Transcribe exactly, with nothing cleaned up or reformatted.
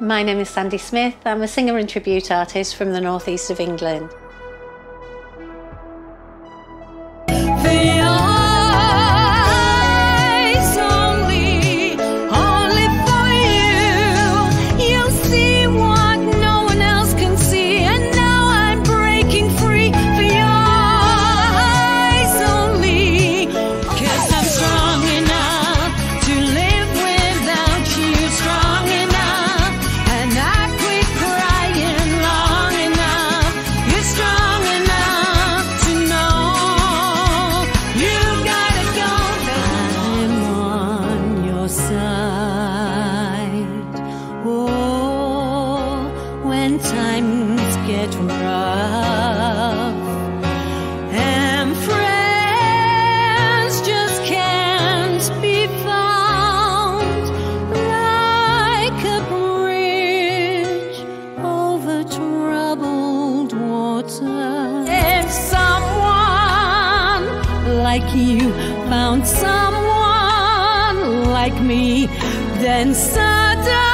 My name is Sandy Smith. I'm a singer and tribute artist from the northeast of England. When times get rough and friends just can't be found, like a bridge over troubled water. If someone like you found someone like me, then suddenly